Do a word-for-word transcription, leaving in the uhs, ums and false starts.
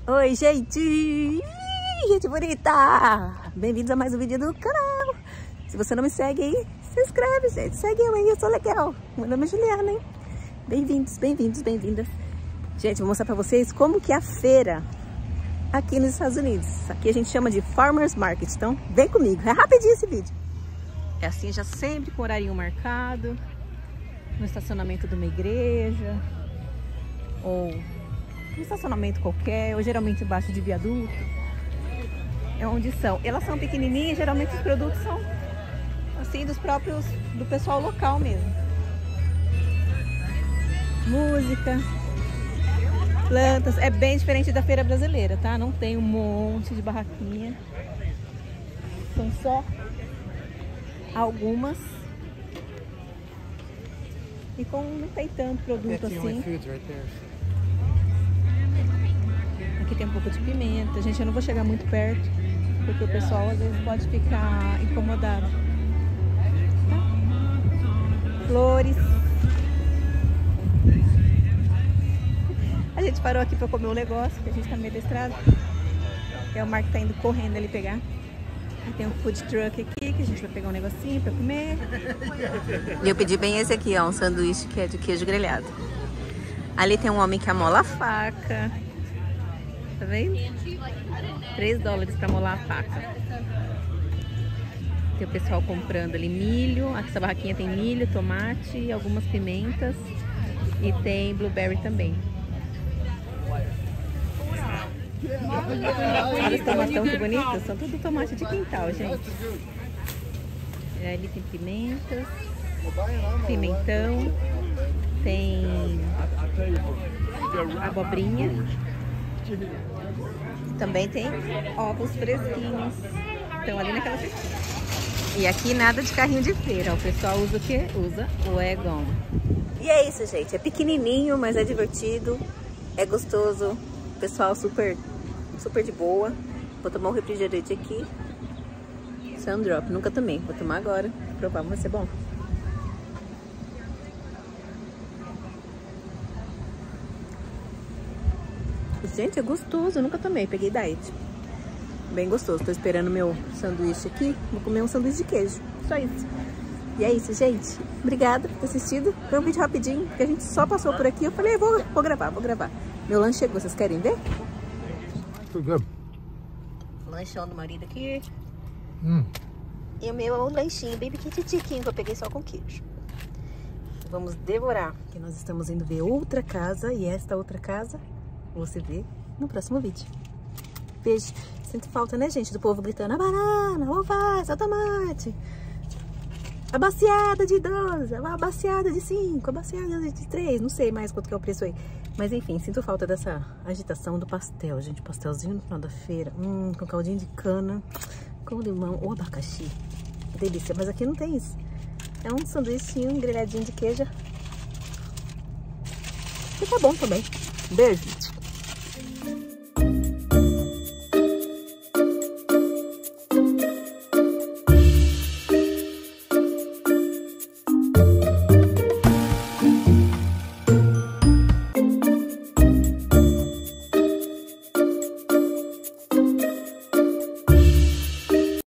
Oi, gente! Gente bonita! Bem-vindos a mais um vídeo do canal. Se você não me segue aí, se inscreve, gente. Segue eu aí, eu sou legal. Meu nome é Juliana, hein? Bem-vindos, bem-vindos, bem-vindas. Gente, vou mostrar pra vocês como que é a feira aqui nos Estados Unidos. Aqui a gente chama de Farmers Market, então vem comigo. É rapidinho esse vídeo. É assim, já sempre com horário marcado, no estacionamento de uma igreja, ou um estacionamento qualquer, ou geralmente embaixo de viaduto. É onde são. Elas são pequenininhas, geralmente os produtos são assim dos próprios, do pessoal local mesmo. Música, plantas, é bem diferente da feira brasileira, tá? Não tem um monte de barraquinha. São só algumas. E como não tem tanto produto assim. Aqui tem um pouco de pimenta. Gente, eu não vou chegar muito perto, porque o pessoal às vezes pode ficar incomodado. Tá? Flores. A gente parou aqui para comer um negócio, que a gente tá no meio da estrada. É o Mark que tá indo correndo ali pegar. E tem um food truck aqui, que a gente vai pegar um negocinho para comer. E eu pedi bem esse aqui, ó, um sanduíche que é de queijo grelhado. Ali tem um homem que amola a faca. Tá vendo? três dólares para molar a faca. Tem o pessoal comprando ali milho. Aqui essa barraquinha tem milho, tomate, algumas pimentas. E tem blueberry também. Olha os tomatão que bonitos. São tudo tomate de quintal, gente. E ali tem pimentas, pimentão, tem abobrinha. Também tem ovos fresquinhos. Estão ali naquela cestinha. E aqui nada de carrinho de feira. O pessoal usa o que? Usa o Egon. E é isso, gente. É pequenininho, mas é divertido. É gostoso. O pessoal super, super de boa. Vou tomar um refrigerante aqui. Sundrop. Nunca tomei. Vou tomar agora. Provar, vai ser bom. Gente, é gostoso, eu nunca tomei, peguei diet. Bem gostoso, tô esperando meu sanduíche aqui. Vou comer um sanduíche de queijo, só isso. E é isso, gente. Obrigada por ter assistido. Foi um vídeo rapidinho, porque a gente só passou por aqui. Eu falei, vou, vou gravar, vou gravar. Meu lanche chegou, vocês querem ver? Lanchão do marido aqui. Hum. E o meu é um lanchinho bem pequitiquinho, que eu peguei só com queijo. Vamos devorar, porque nós estamos indo ver outra casa, e esta outra casa você vê no próximo vídeo. Beijo. Sinto falta, né, gente? Do povo gritando: a banana, o alface, o tomate. A baciada de doze, a baciada de cinco, a baciada de três. Não sei mais quanto que é o preço aí. Mas enfim, sinto falta dessa agitação do pastel, gente. Pastelzinho no final da feira. Hum, com caldinho de cana, com limão ou abacaxi. Delícia. Mas aqui não tem isso. É um sanduíchinho, um grelhadinho de queijo. E tá bom também. Beijo.